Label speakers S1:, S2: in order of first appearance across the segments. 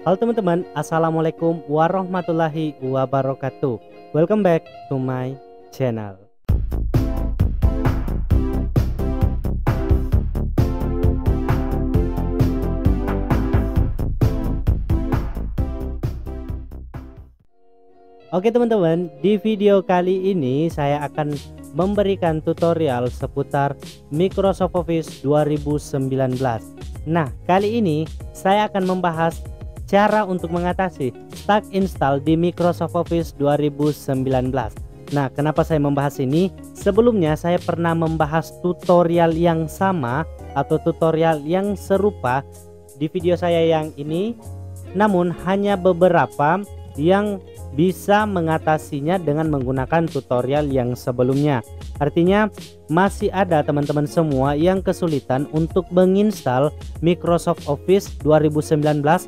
S1: Halo teman-teman, assalamualaikum warahmatullahi wabarakatuh. Welcome back to my channel. Oke teman-teman, di video kali ini saya akan memberikan tutorial seputar Microsoft Office 2019. Nah, kali ini saya akan membahas cara untuk mengatasi stuck install di Microsoft Office 2019. Nah, kenapa saya membahas ini? Sebelumnya saya pernah membahas tutorial yang sama atau tutorial yang serupa di video saya yang ini, namun hanya beberapa yang bisa mengatasinya dengan menggunakan tutorial yang sebelumnya. Artinya masih ada teman-teman semua yang kesulitan untuk menginstal Microsoft Office 2019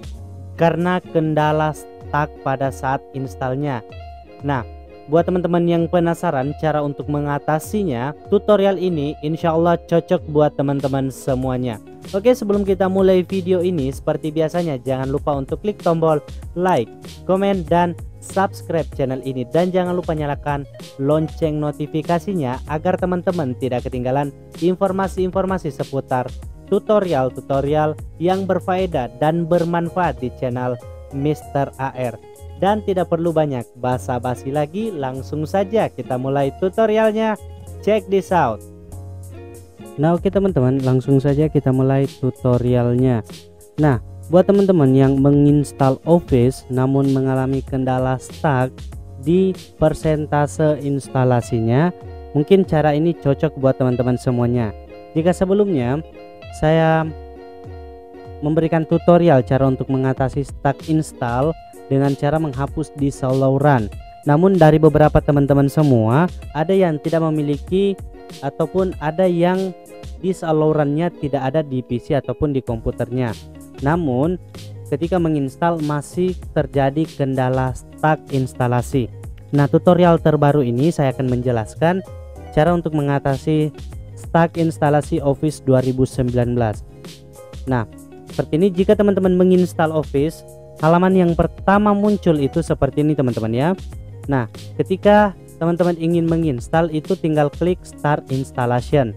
S1: karena kendala stuck pada saat installnya. Nah, buat teman-teman yang penasaran cara untuk mengatasinya, tutorial ini insya Allah cocok buat teman-teman semuanya. Oke, sebelum kita mulai video ini, seperti biasanya jangan lupa untuk klik tombol like, komen, dan subscribe channel ini, dan jangan lupa nyalakan lonceng notifikasinya agar teman-teman tidak ketinggalan informasi-informasi seputar tutorial-tutorial yang berfaedah dan bermanfaat di channel Mr. AR. Dan tidak perlu banyak basa-basi lagi, langsung saja kita mulai tutorialnya. Check this out. Nah, oke teman-teman, langsung saja kita mulai tutorialnya. Nah, buat teman-teman yang menginstal Office namun mengalami kendala stuck di persentase instalasinya, mungkin cara ini cocok buat teman-teman semuanya. Jika sebelumnya saya memberikan tutorial cara untuk mengatasi stuck install dengan cara menghapus di solo run, namun dari beberapa teman-teman semua ada yang tidak memiliki ataupun ada yang di solo run-nya tidak ada di PC ataupun di komputernya, namun ketika menginstal masih terjadi kendala stuck instalasi. Nah, tutorial terbaru ini saya akan menjelaskan cara untuk mengatasi stuck instalasi Office 2019. Nah, seperti ini. Jika teman-teman menginstal Office, halaman yang pertama muncul itu seperti ini teman-teman ya. Nah, ketika teman-teman ingin menginstal itu tinggal klik start installation.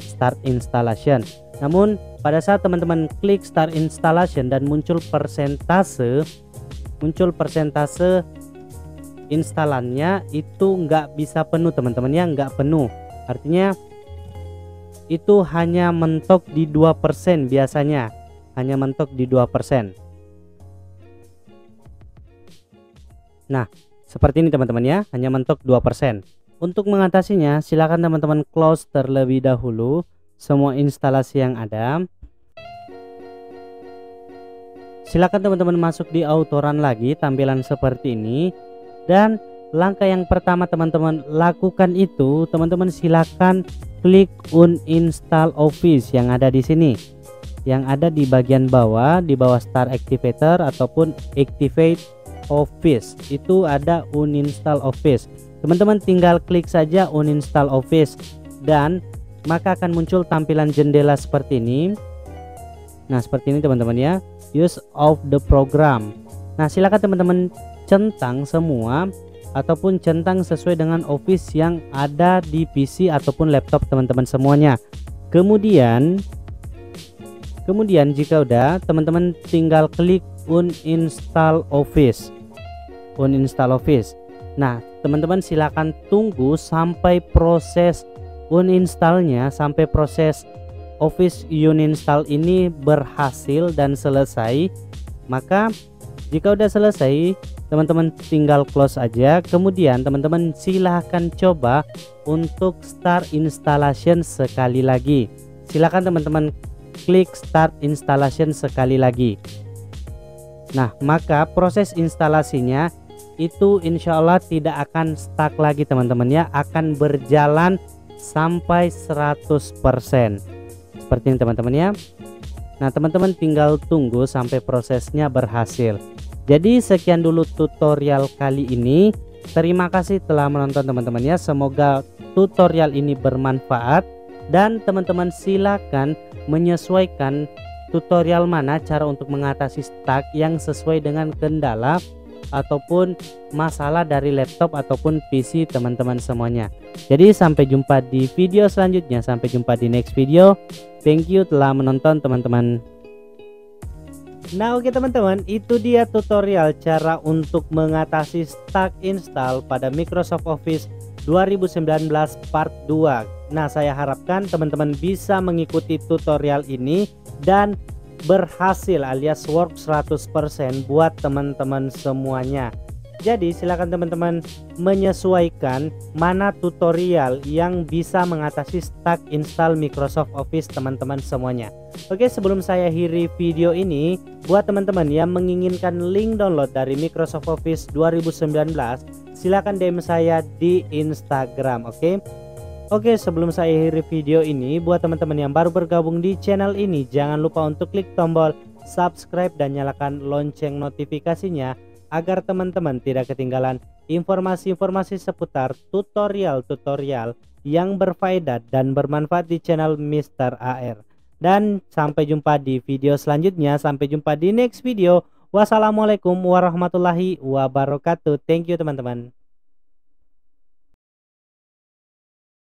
S1: Namun pada saat teman-teman klik start installation dan muncul persentase instalannya itu nggak bisa penuh teman-teman ya, nggak penuh. Artinya itu hanya mentok di 2% biasanya, hanya mentok di 2%. Nah, seperti ini teman-teman ya, hanya mentok 2%. Untuk mengatasinya, silakan teman-teman close terlebih dahulu semua instalasi yang ada. Silakan teman-teman masuk di auto run lagi, tampilan seperti ini. Dan langkah yang pertama teman-teman lakukan itu, teman-teman silakan klik uninstall Office yang ada di sini, yang ada di bagian bawah, di bawah Start Activator ataupun Activate Office. Itu ada uninstall Office. Teman-teman tinggal klik saja uninstall Office dan maka akan muncul tampilan jendela seperti ini. Nah, seperti ini teman-teman ya, use of the program. Nah, silakan teman-teman centang semua ataupun centang sesuai dengan Office yang ada di PC ataupun laptop teman-teman semuanya. Kemudian jika udah, teman-teman tinggal klik uninstall Office. Nah, teman-teman silakan tunggu sampai proses uninstallnya, sampai proses Office uninstall ini berhasil dan selesai. Maka jika udah selesai, teman-teman tinggal close aja. Kemudian teman-teman silahkan coba untuk start installation sekali lagi. Silakan teman-teman klik start installation sekali lagi. Nah, maka proses instalasinya itu insya Allah tidak akan stuck lagi teman-teman ya, akan berjalan sampai 100%. Seperti ini teman-teman ya. Nah, teman-teman tinggal tunggu sampai prosesnya berhasil. Jadi sekian dulu tutorial kali ini. Terima kasih telah menonton teman-teman ya. Semoga tutorial ini bermanfaat dan teman-teman silakan menyesuaikan tutorial mana cara untuk mengatasi stuck yang sesuai dengan kendala ataupun masalah dari laptop ataupun PC teman-teman semuanya. Jadi sampai jumpa di video selanjutnya, sampai jumpa di next video. Thank you telah menonton teman-teman. Nah oke teman-teman, itu dia tutorial cara untuk mengatasi stuck install pada Microsoft Office 2019 part 2. Nah saya harapkan teman-teman bisa mengikuti tutorial ini dan berhasil alias work 100% buat teman-teman semuanya. Jadi silakan teman-teman menyesuaikan mana tutorial yang bisa mengatasi stuck install Microsoft Office teman-teman semuanya. Oke, sebelum saya akhiri video ini, buat teman-teman yang menginginkan link download dari Microsoft Office 2019, silakan DM saya di Instagram. Oke, sebelum saya akhiri video ini, buat teman-teman yang baru bergabung di channel ini, jangan lupa untuk klik tombol subscribe dan nyalakan lonceng notifikasinya agar teman-teman tidak ketinggalan informasi-informasi seputar tutorial-tutorial yang berfaedah dan bermanfaat di channel Mr. AR. Dan sampai jumpa di video selanjutnya, sampai jumpa di next video. Wassalamualaikum warahmatullahi wabarakatuh. Thank you teman-teman.